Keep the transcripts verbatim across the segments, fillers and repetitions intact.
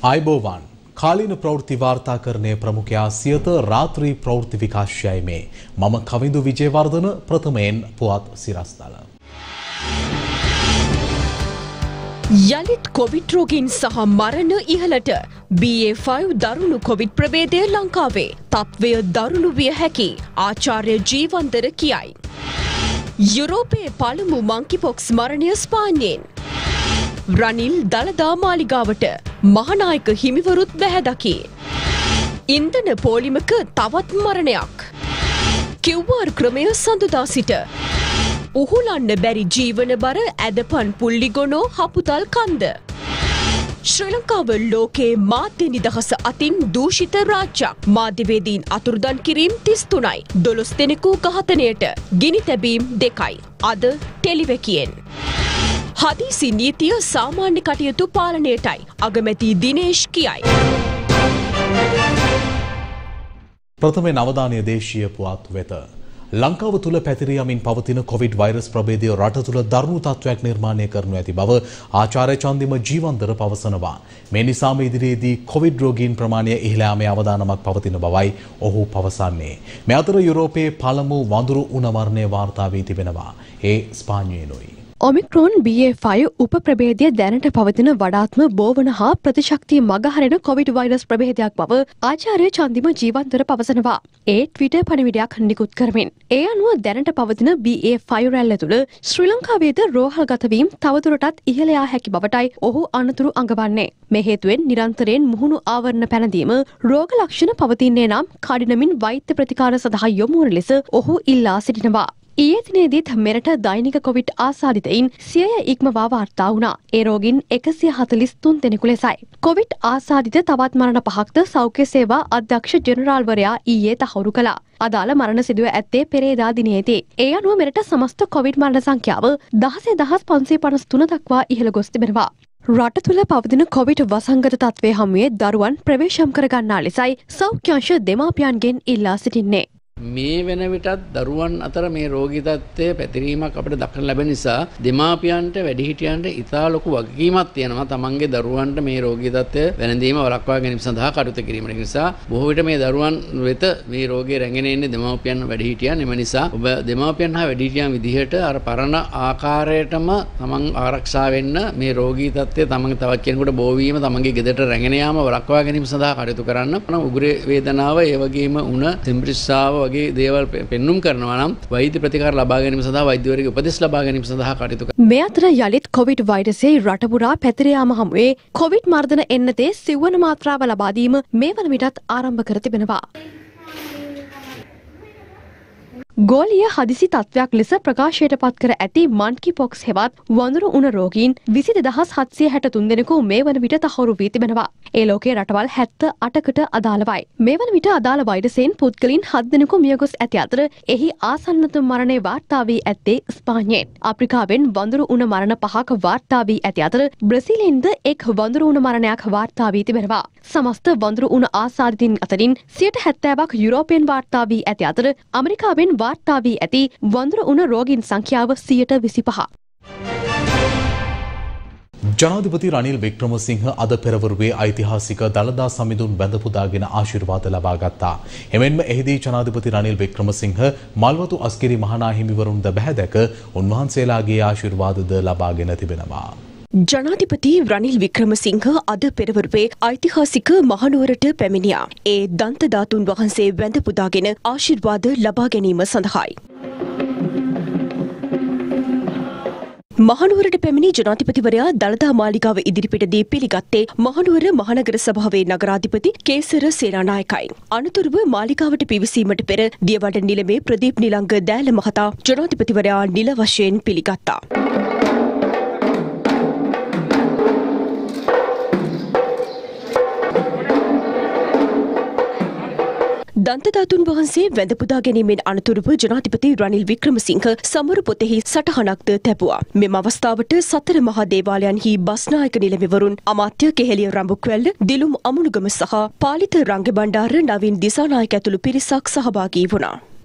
आयबोवान කාලීන ප්‍රවෘත්ති වාර්තාකරණයේ ප්‍රමුඛයා සියත රාත්‍රී ප්‍රවෘත්ති විකාශයයි මේ මම කවිඳු විජේවර්ධන ප්‍රථමයෙන් පුවත් සිරස්තල. යලිත් කොවිඩ් රෝගීන් සහ මරණ ඉහළට B A five දරුණු කොවිඩ් ප්‍රභේදය ලංකාවේ තත්වය දරුණු විය හැකි ආචාර්ය ජීවන්දර කියයි. යුරෝපයේ පළමු මංකිපොක්ස් මරණය ස්පාඤ්ඤයෙන්. රනිල් දළදා මාලිගාවට මහානායක හිමිවරුත් බැහැදකි. ඉන්ධන පෝලිමක තවත් මරණයක්. Q R ක්‍රමය සඳුදා සිට උහුලන්න බැරි ජීවන බර ඇදපන් පුල්ලිගොනෝ හපුතල් කන්ද. ශ්‍රී ලංකාව ලෝකයේ මාධ්‍ය නිදහස අතින් දූෂිත රාජ්‍යයක්. මාධ්‍යවේදීන් අතුරුදන් කිරීම තිස් තුනයි. දොළොස් දෙනෙකු ඝාතනයට, ගිනි තැබීම් දෙකයි. අද ටෙලිවැකියෙන්. හදිසි නීතිය සාමාන්‍ය කටයුතු පාලනයටයි අගමැති දිනේෂ් කියයි. ප්‍රථම නවදානීය දේශීය පුවත් වෙත ලංකාව තුළ පැතිරී යමින් පවතින කොවිඩ් වෛරස් ප්‍රභේදය රට තුළ දරුණු තත්ත්වයක් නිර්මාණය කරනු ඇති බව ආචාර්ය චන්දිම ජීවන්දර පවසනවා. මේ නිසාම ඉදිරියේදී කොවිඩ් රෝගීන් ප්‍රමාණය ඉහළ යාමේ අවදානමක් පවතින බවයි ඔහු පවසන්නේ. මේ අතර යුරෝපයේ පළමු වඳුරු උණ මරණය වාර්තා වී තිබෙනවා. ඒ ස්පාඤ්ඤයෙනුයි. ඔමික්‍රෝන් B A five උප ප්‍රභේදය දැනට පවතින වඩාත්ම බෝවන හා ප්‍රතිශක්තිය මගහරින කොවිඩ් වෛරස් ප්‍රභේදයක් බව ආචාර්ය චන්දිම ජීවන්දර පවසනවා. ඒ ට්විටර් පණිවිඩයක් නිකුත් කරමින්. ඒ අනුව දැනට පවතින B A five රැල්ල තුළ ශ්‍රී ලංකාවේද රෝහල්ගත වීම තවදුරටත් ඉහළ යා හැකි බවටයි ඔහු අනතුරු අඟවන්නේ. මේ හේතුවෙන් නිරන්තරයෙන් මුහුණු ආවරණ පැනදීම රෝග ලක්ෂණ පවතින්නේ නම් කඩිනමින් වෛද්‍ය ප්‍රතිකාර සඳහා යොමු වන ලෙස ඔහු ඉල්ලා සිටිනවා. ඊයේ දිනේදීත් මෙරට දෛනික කොවිඩ් ආසාදිතයින් සියය ඉක්මවා වාර්තා වුණා. ඒ රෝගීන් එකසිය හතළිස් තුන් දෙනෙකු ලෙසයි. කොවිඩ් ආසාදිත තවත් මරණ පහක්ද සෞඛ්‍ය සේවා අධ්‍යක්ෂ ජෙනරාල්වරයා ඊයේ තහවුරු කළා. අදාළ මරණ සිදුව ඇත්තේ පෙරේදා දිනයේදී. ඒ අනුව මෙරට සමස්ත කොවිඩ් මරණ සංඛ්‍යාව දහසය දහස් පන්සිය පනස් තුන දක්වා ඉහළ ගොස් තිබෙනවා. රට තුළ පවතින කොවිඩ් වසංගත තත්ත්වය හමුවේ දරුවන් ප්‍රවේශම් කරගන්නා ලෙසයි සෞඛ්‍යංශ දෙමාපියන්ගෙන් ඉල්ලා සිටින්නේ. මේ වෙන විටත් දරුවන් අතර මේ රෝගී තත්ත්වය පැතිරීමක් අපිට දක්න ලැබෙන නිසා දෙමාපියන්ට වැඩිහිටියන්ට ඉතා ලොකු වගකීමක් තියෙනවා තමන්ගේ දරුවන්ට මේ රෝගී තත්ත්වය වැළඳීම වළක්වා ගැනීම සඳහා කටයුතු කිරීම. ඒ නිසා බොහෝ විට මේ දරුවන් වෙත මේ රෝගය රැගෙන එන්නේ දෙමාපියන් වැඩිහිටියන්. එම නිසා ඔබ දෙමාපියන් හා වැඩිහිටියන් විදිහට අර පරණ ආකාරයටම තමන් ආරක්ෂා වෙන්න මේ රෝගී තත්ත්වය තමන්ගේ තවත් කෙනෙකුට බෝ වීම තමන්ගේ ගෙදරට රැගෙන යාම වළක්වා ගැනීම සඳහා කටයුතු කරන්න. උග්‍ර වේදනාව ඒ වගේම උණ සිම්ප්‍රිස්සාව වගේ දේවල් පෙන්눔 කරනවා නම් වෛද්‍ය ප්‍රතිකාර ලබා ගැනීම සඳහා වෛද්‍යවරයෙකුගේ උපදෙස් ලබා ගැනීම සඳහා කටයුතු කරනවා. මේ අතර යලිත් කොවිඩ් වෛරසයේ රට පුරා පැතිර යාම හමුවේ කොවිඩ් මර්ධන එන්නතේ සිව්වන මාත්‍රාව ලබා දීම මේ වන විටත් ආරම්භ කර තිබෙනවා. ගෝලීය හදිසි තත්ත්වයක් ලෙස ප්‍රකාශයට පත් කර ඇති මන්කිපොක්ස් හෙවත් වඳුරු උණ රෝගීන් විසි දෙදහස් හත්සිය හැට තුන් දෙනෙකු මේ වන විට තහවුරු වී තිබෙනවා. ඒ ලෝකයේ රටවල් හැත්ත අටකට අදාළවයි. මේ වන විට අදාළ වෛරසයෙන් පුද්ගලයන් හත් දෙනෙකු මියගොස් ඇති අතර එහි ආසන්නතම මරණය වාර්තා වී ඇත්තේ ස්පාඤ්ඤයෙන්. අප්‍රිකාවෙන් වඳුරු උණ මරණ පහක වාර්තා වී ඇති අතර බ්‍රසීලයෙන්ද එක් වඳුරු උණ මරණයක් වාර්තා වී තිබෙනවා. සමස්ත වඳුරු උණ ආසාදිතින් අතරින් සියයට හැත්තෑවක් යුරෝපයෙන් වාර්තා වී ඇති අතර ඇමරිකාවෙන් වාර්තා වී ඇති වඳුරු උණ රෝගීන් සංඛ්‍යාව සියයට විසිපහ. ජනාධිපති රනිල් වික්‍රමසිංහ අද පෙරවරුවේ ඓතිහාසික දළදා සමිඳුන් බැඳ පුදාගෙන ආශිර්වාද ලබා ගත්තා. එමෙන්ම එහිදී ජනාධිපති රනිල් වික්‍රමසිංහ මල්වතු අස්කිරි මහනා හිමිවරුන්ද බැහැදැක උන්වහන්සේලාගේ ආශිර්වාදද ලබාගෙන තිබෙනවා. ජනාධිපති රනිල් වික්‍රමසිංහ අද පෙරවරුවේ ඓතිහාසික මහනුවරට පැමිණියා. ඒ දන්ත ධාතුන් වහන්සේ වැඳ පුදාගෙන ආශිර්වාද ලබා ගැනීම සඳහායි. මහනුවරට පැමිණි ජනාධිපතිවරයා දළදා මාලිගාව ඉදිරිපිටදී පිළිගත්තේ මහනුවර මහනගර සභාවේ නගරාධිපති කේසර සේනානායකයි. අනතුරුව මාලිගාවට පිවිසීමට පෙර දියවඩ නිලමේ ප්‍රදීප් නිලංග දෑල මහතා ජනාධිපතිවරයා නිල වශයෙන් පිළිගත්තා. දන්තධාතුන් වහන්සේ වැඳ පුදා ගැනීමෙන් අනතුරුව ජනාධිපති රනිල් වික්‍රමසිංහ සමරු පොතෙහි සටහනක්ද තැබුවා. මෙම අවස්ථාවට සතර මහා දේවාලයන්හි බස්නායක නිලමෙවරුන් අමාත්‍ය කෙහෙලිය රඹුක්වැල්ල, දිලුම් අමුණුගම සහ පාලිත රංග බණ්ඩාර නවීන් දිසානායක ඇතුළු පිරිසක් සහභාගී වුණා.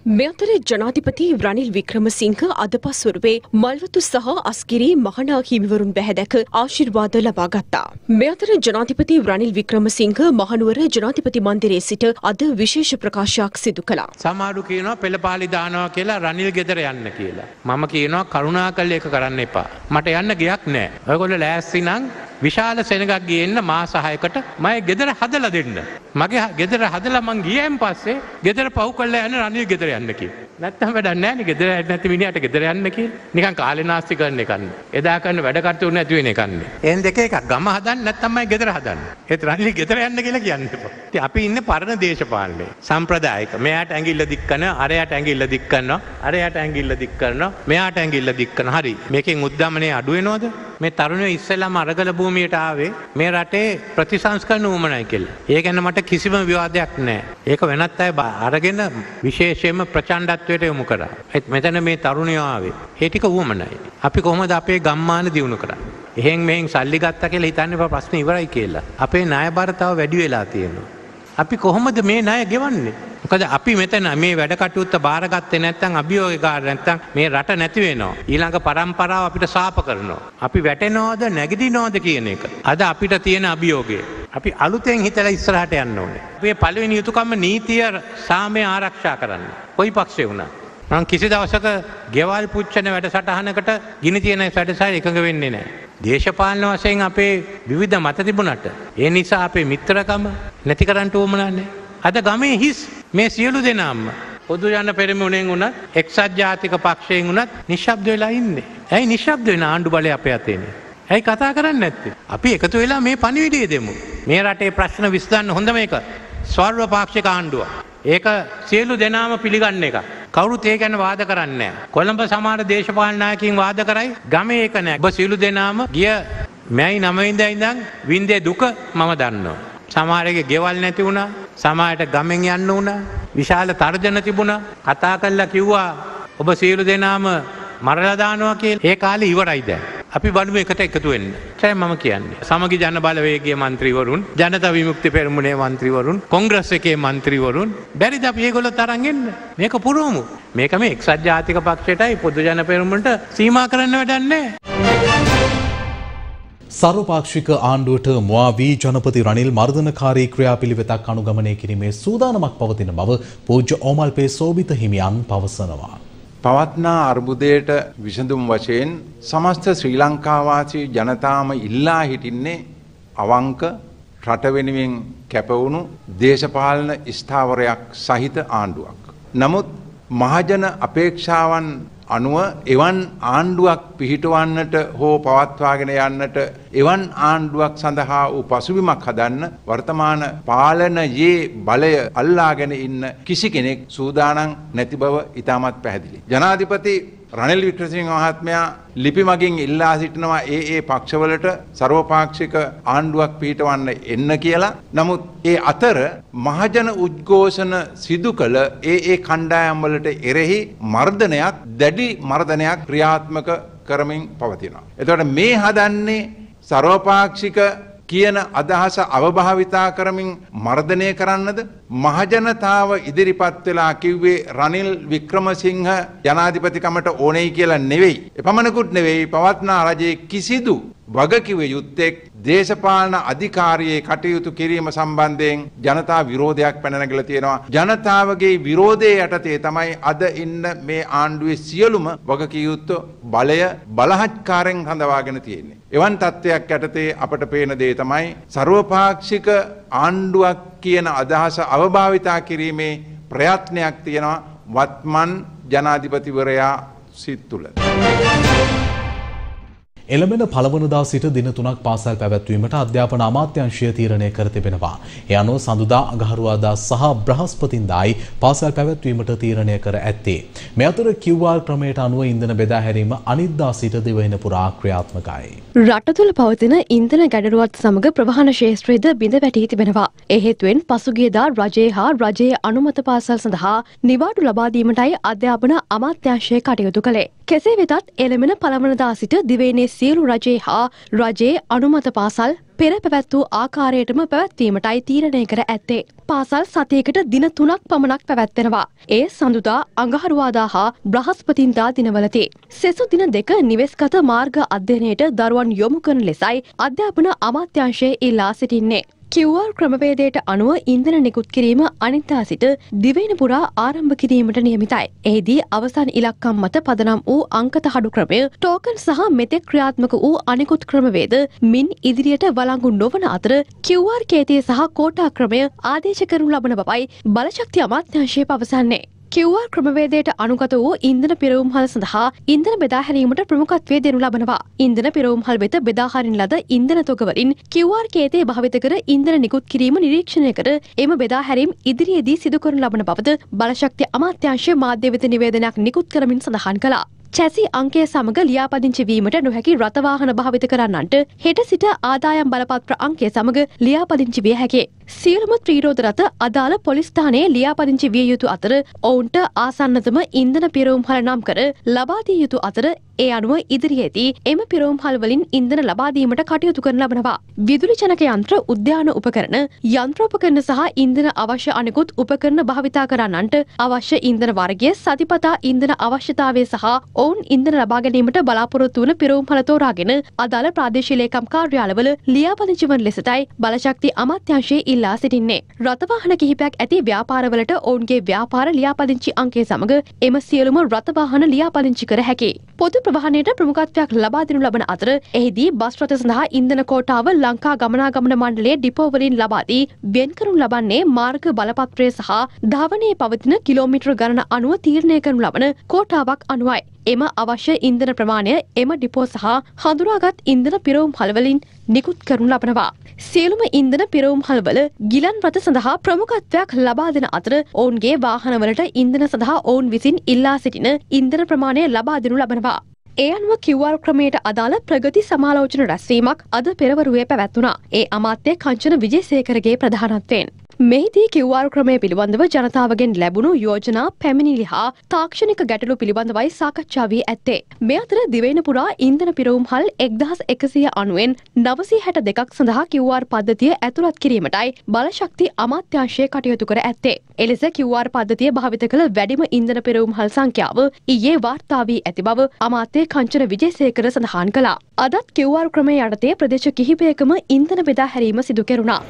මේ අතර ජනාධිපති රනිල් වික්‍රමසිංහ අද පස්වරුවේ මල්වතු සහ අස්ගිරි මහනා හිමිවරුන් බැහැදැක ආශිර්වාද ලබා ගත්තා. මේ අතර ජනාධිපති රනිල් වික්‍රමසිංහ මහනුවර ජනාධිපති මන්දිරයේ සිට අද විශේෂ ප්‍රකාශයක් සිදු කළා. සමහරු කියනවා පෙළපාලි දානවා කියලා රනිල් ගෙදර යන්න කියලා. මම කියනවා කරුණාකරලා ඒක කරන්න එපා. මට යන්න ගියක් නැහැ. ඔයගොල්ලෝ ලෑස්ති නම් විශාල සෙනගක් ගියෙන්න මාස හයකට මම ගෙදර හදලා දෙන්න. මගේ ගෙදර හදලා මං ගියන් පස්සේ ගෙදර පහු කරලා යන්න රනිල් ගෙදර යන්න කියලා. නැත්තම් වැඩක් නැහැ නේ ගෙදර නැති මිනිහට ගෙදර යන්න කියලා. නිකන් කාලේ නාස්ති කරන එකන්නේ. එදා කරන වැඩ කටයුතු නැති වෙන එකන්නේ. එහෙන් දෙක එකක් ගම හදන්න නැත්තම් මම ගෙදර හදන්න. ඒත් රනිල් ගෙදර යන්න කියලා කියන්න එපා. ඉතින් අපි ඉන්නේ පරණ දේශපාලනේ. සම්ප්‍රදායික. මෙයාට ඇඟිල්ල දික් කරනවා, අරයට ඇඟිල්ල දික් කරනවා, අරයට ඇඟිල්ල දික් කරනවා, මෙයාට ඇඟිල්ල දික් කරනවා. හරි. මේකෙන් උද්දමනේ අඩු වෙනවද? මේ තරුණයෝ ඉස්සෙල්ලාම අරගල භූමියට ආවේ මේ රටේ ප්‍රතිසංස්කරණ උවමනයි කියලා. ඒ ගැන මට කිසිම විවාදයක් නැහැ. ඒක වෙනත් අය අරගෙන විශේෂයෙන්ම ප්‍රචණ්ඩත්වයට යොමු කරා. ඒත් මෙතන මේ තරුණයෝ ආවේ. ඒ ටික උවමනයි. අපි කොහොමද අපේ ගම්මාන දියුණු කරන්නේ? එහෙන් මෙහෙන් සල්ලි ගත්තා කියලා හිතන්න එපා ප්‍රශ්න ඉවරයි කියලා. අපේ ණය බර තව වැඩි වෙලා තියෙනවා. අපි කොහොමද මේ ණය ගෙවන්නේ? මොකද අපි මෙතන මේ වැඩ කටයුත්ත බාරගත්තේ නැත්නම් අභියෝගකාර නැත්නම් මේ රට නැති වෙනවා. ඊළඟ පරම්පරාව අපිට සාප කරනවා. අපි වැටෙනවද නැගිටිනවද කියන එක. අද අපිට තියෙන අභියෝගය. අපි අලුතෙන් හිතලා ඉස්සරහට යන්න ඕනේ. අපේ පළවෙනි යුතුයකම නීතිය සාමය ආරක්ෂා කරන්න. කොයි පක්ෂේ වුණා. මම කිසි දවසක ගෙවල් පුච්චන වැඩසටහනකට ගිනි තියෙන වැඩසටහන එකඟ වෙන්නේ නැහැ. දේශපාලන වශයෙන් අපේ විවිධ මත තිබුණාට ඒ නිසා අපේ මිත්‍රකම නැති කරන්න උවමනා නැහැ. අද ගමේ හිස් මේ සියලු දෙනාම පොදු ජන පෙරමුණෙන් උනත් එක්සත් ජාතික පක්ෂයෙන් උනත් නිශ්ශබ්ද වෙලා ඉන්නේ. ඇයි නිශ්ශබ්ද වෙන ආණ්ඩු බලය අපේ අතේ නේ? ඇයි කතා කරන්නේ නැත්තේ? අපි එකතු වෙලා මේ පණිවිඩය දෙමු. මේ රටේ ප්‍රශ්න විසඳන්න හොඳම එක ස්වර්වපාක්ෂික ආණ්ඩුව. ඒක සියලු දෙනාම පිළිගන්න එක. කවුරුත් ඒ ගැන වාද කරන්නේ නැහැ. කොළඹ සමහර දේශපාලන නායකයින් වාද කරයි ගමේ ඒක නැහැ. ඔබ සියලු දෙනාම ගිය මැයි නවය ඉඳන් ඉඳන් වින්දේ දුක මම දන්නවා. සමහරගේ ගෙවල් නැති වුණා. සමහරට ගමෙන් යන්න වුණා. විශාල තර්ජන තිබුණා. කතා කරලා කිව්වා ඔබ සියලු දෙනාම මරලා දානවා කියලා. ඒ කාලේ ඉවරයි දැන්. අපි බලමු එකට එකතු වෙන්න. ඒකයි මම කියන්නේ. සමගි ජන බලවේගයේ മന്ത്രിවරුන්, ජනතා විමුක්ති පෙරමුණේ മന്ത്രിවරුන්, කොංග්‍රස් එකේ മന്ത്രിවරුන් බැරිද අපි ඒගොල්ලෝ තරන් එන්න? මේක පුරවමු. මේක මේ එක්සත් ජාතික පක්ෂයටයි පොදු ජන පෙරමුණට සීමා කරන්න වැඩක් නැහැ. සර්වපාක්ෂික ආණ්ඩුවට මුවා වී ජනපති රනිල් මර්දනකාරී ක්‍රියාපිළිවෙතක් අනුගමනය කිරීමේ සූදානමක් පවතින බව පූජ්‍ය ඕමල්පේ සෝබිත හිමියන් පවසනවා. පවත්නා අර්බුදයට විසඳුම් වශයෙන් සමස්ත ශ්‍රී ලංකාවාසී ජනතාවම ඉල්ලා හිටින්නේ අවංක රට වෙනුවෙන් කැපවුණු දේශපාලන ස්ථාවරයක් සහිත ආණ්ඩුවක්. නමුත් මහජන අපේක්ෂාවන් අනුව එවන් ආණ්ඩුවක් පිහිටවන්නට හෝ පවත්වාගෙන යන්නට එවන් ආණ්ඩුවක් සඳහා වූ පසුබිමක් හදන්න වර්තමාන පාලනයේ බලය අල්ලාගෙන ඉන්න කිසි කෙනෙක් සූදානම් නැති බව ඉතාමත් පැහැදිලි. ජනාධිපති රනිල් වික්‍රමසිංහ මහත්මයා ලිපි මගින් ඉල්ලා සිටිනවා ඒ ඒ පක්ෂවලට සර්වපාක්ෂික ආණ්ඩුවක් පිහිටවන්න එන්න කියලා. නමුත් ඒ අතර මහජන උද්ඝෝෂණ සිදු කළ ඒ ඒ කණ්ඩායම් වලට එරෙහි මර්ධනයක් දැඩි මර්ධනයක් ක්‍රියාත්මක කරමින් පවතිනවා. එතකොට මේ හදන්නේ සර්වපාක්ෂික කියන අදහස අවභාවිතා කරමින් මර්ධනය කරන්නද? මහජනතාව ඉදිරිපත් වෙලා කිව්වේ රනිල් වික්‍රමසිංහ ජනාධිපතිකමට ඕනෙයි කියලා නෙවෙයි. එපමණකුත් නෙවෙයි පවත්නා රජයේ කිසිදු වගකිව යුත්තේ දේශපාලන අධිකාරියේ කටයුතු කිරීම සම්බන්ධයෙන් ජනතා විරෝධයක් පැන නැගලා තියෙනවා. ජනතාවගේ විරෝධය යටතේ තමයි අද ඉන්න මේ ආණ්ඩුවේ සියලුම වගකියුත්ත බලය බලහත්කාරයෙන් හඳවාගෙන තියෙන්නේ. එවන් තත්ත්වයක් යටතේ අපට පේන දේ තමයි සර්වපාක්ෂික ආණ්ඩුවක් කියන අදහස අවභාවිතා කිරීමේ ප්‍රයත්නයක් තියෙනවා වත්මන් ජනාධිපතිවරයා සිත් තුළ. එළඹෙන පළවනදා සිට දින තුනක් පාසල් පැවැත්වීමට අධ්‍යාපන අමාත්‍යාංශය තීරණය කර තිබෙනවා. ඒ අනුව සඳුදා අඟහරුවාදා සහ බ්‍රහස්පතින්දායි පාසල් පැවැත්වීමට තීරණය කර ඇත්තේ. මේ අතර කිව් ආර් ක්‍රමයට අනුව ඉන්ධන බෙදා හැරීම අනිද්දා සිට දිවයින පුරා ක්‍රියාත්මකයි. රට තුළ පවතින ඉන්ධන ගැටලුවත් සමග ප්‍රවාහන ක්ෂේත්‍රයේද බිඳ වැටී තිබෙනවා. ඒ හේතුවෙන් පසුගියදා රජයේ හා රජයේ අනුමත පාසල් සඳහා නිවාඩු ලබා දීමටයි අධ්‍යාපන අමාත්‍යාංශය කටයුතු කළේ. කෙසේ වෙතත් එළඹෙන පළවනදා සිට දිවයිනේ සියලු රජයේ හා රජයේ අනුමත පාසල් පෙර පැවැත් වූ ආකාරයටම පැවැත්වීමටයි තීරණය කර ඇත්තේ. පාසල් සතියකට දින තුනක් පමණක් පැවැත්වෙනවා. ඒ සඳුදා අඟහරුවාදා හා බ්‍රහස්පතින්දා දිනවලදී. සෙසු දින දෙක නිවෙස්ගත මාර්ග අධ්‍යයනයට දරුවන් යොමු කරන ලෙසයි අධ්‍යාපන අමාත්‍යාංශය ඉල්ලා සිටින්නේ. කිව් ආර් ක්‍රමවේදයට අනුව ඉන්ධන නිකුත් කිරීම අනිද්දා සිට දිවයින පුරා ආරම්භ කිරීමට නියමිතයි. එහිදී අවසන් ඉලක්කම් මත පදනම් වූ අංක තහඩු ක්‍රමය, ටෝකන් සහ මෙතෙක් ක්‍රියාත්මක වූ අනෙකුත් ක්‍රමවේද මින් ඉදිරියට වළංගු නොවන අතර කිව් ආර් කේතය සහ කෝටා ක්‍රමය ආදේශ කරනු ලබන බවයි බලශක්ති අමාත්‍යාංශය පවසන්නේ. කිව් ආර් ක්‍රමවේදයට අනුගත වූ ඉන්ධන පෙරවුම්හල් සඳහා ඉන්ධන බෙදා හැරීමට ප්‍රමුඛත්වය දෙනු ලබනවා. ඉන්ධන පෙරවුම්හල් වෙත බෙදා හරින ලද ඉන්ධන තොගවලින් කිව් ආර් කේතය භාවිත කර ඉන්ධන නිකුත් කිරීම නිරීක්ෂණය කර එම බෙදා හැරීම් ඉදිරියේදී සිදු කරනු ලබන බවද බලශක්ති අමාත්‍යාංශය මාධ්‍ය වෙත නිවේදනයක් නිකුත් කරමින් සඳහන් කළා. චැසි අංකය සමග ලියාපදිංචි වීමට නොහැකි රථවාහන භාවිත කරන්නන්ට හෙට සිට ආදායම් බලපත්‍ර අංකය සමග ලියාපදිංචි විය හැකියි. සියලුම ත්‍රීරෝද රථ අදාළ පොලිස් ස්ථානයේ ලියාපදිංචි විය යුතු අතර ඔවුන්ට ආසන්නතම ඉන්ධන පිරවුම්හල නම් කර ලබා දිය යුතු අතර ඒ අනුව ඉදිරියේදී එම පිරවුම්හල් වලින් ඉන්ධන ලබා දීමට කටයුතු කරන ලබනවා. විදුලි ජනක යන්ත්‍ර, උද්‍යාන උපකරණ, යන්ත්‍රෝපකරණ සහ ඉන්ධන අවශ්‍ය අනෙකුත් උපකරණ භාවිතා කරන්නන්ට අවශ්‍ය ඉන්ධන වර්ගය, සතිපතා ඉන්ධන අවශ්‍යතාවය සහ ඔවුන් ඉන්ධන ලබා ගැනීමට බලාපොරොත්තු වන පිරවුම්හල තෝරාගෙන අදාළ ප්‍රාදේශීය ලේකම් කාර්යාලවල ලියාපදිංචි වන ලෙසටයි බලශක්ති අමාත්‍යාංශයේ ඉල්ලා සිටින්නේ. රථවාහන කිහිපයක් ඇති ව්‍යාපාරවලට ඔවුන්ගේ ව්‍යාපාර ලියාපදිංචි අංකය සමග එම සියලුම රථවාහන ලියාපදිංචි කර හැකියි. පොදු ප්‍රවාහනයට ප්‍රමුඛත්වයක් ලබා දෙනු ලබන අතර එහිදී බස් රථ සඳහා ඉන්ධන කෝටාව ලංකා ගමනාගමන මණ්ඩලයේ ඩිපෝ වලින් ලබා දී වෙන් කරනු ලබන්නේ මාර්ග බලපත්‍රය සහ ධාවනයේ පවතින කිලෝමීටර ගණන අනුව තීරණය කරනු ලබන කෝටාවක් අනුවයි. එම අවශ්‍ය ඉන්ධන ප්‍රමාණය එම ඩිපෝ සහ හඳුනාගත් ඉන්ධන පිරවුම්හල් වලින් නිකුත් කරනු ලබනවා. සියලුම ඉන්ධන පිරවුම්හල් වල ගිලන් රථ සඳහා ප්‍රමුඛත්වයක් ලබා දෙන අතර ඔවුන්ගේ වාහනවලට ඉන්ධන සඳහා ඔවුන් විසින් ඉල්ලා සිටින ඉන්ධන ප්‍රමාණය ලබා දෙනු ලබනවා. ඒ අනුව කිව් ආර් ක්‍රමයට අදාළ ප්‍රගති සමාලෝචන රැස්වීමක් අද පෙරවරුවේ පැවැත්වුණා. ඒ අමාත්‍ය කංචන විජේසේකරගේ ප්‍රධානත්වයෙන්. මෙහිදී කිව් ආර් ක්‍රමය පිළිබඳව ජනතාවගෙන් ලැබුණු යෝජනා, පැමිණිලි හා තාක්ෂණික ගැටලු පිළිබඳවයි සාකච්ඡා වී ඇත්තේ. මේ අතර දිවයින පුරා ඉන්ධන පිරවුම්හල් එක්දහස් එකසිය අනූවෙන් නවසිය හැට දෙකක් සඳහා කිව් ආර් පද්ධතිය ඇතුළත් කිරීමටයි බලශක්ති අමාත්‍යාංශය කටයුතු කර ඇත්තේ. එලෙස කිව් ආර් පද්ධතිය භාවිත කළ වැඩිම ඉන්ධන පිරවුම්හල් සංඛ්‍යාව ඊයේ වාර්තා වී ඇති බව අමාත්‍ය කංචන විජේසේකර සඳහන් කළා. අදත් කිව් ආර් ක්‍රමය යටතේ ප්‍රදේශ කිහිපයකම ඉන්ධන බෙදා හැරීම සිදු කෙරුණා.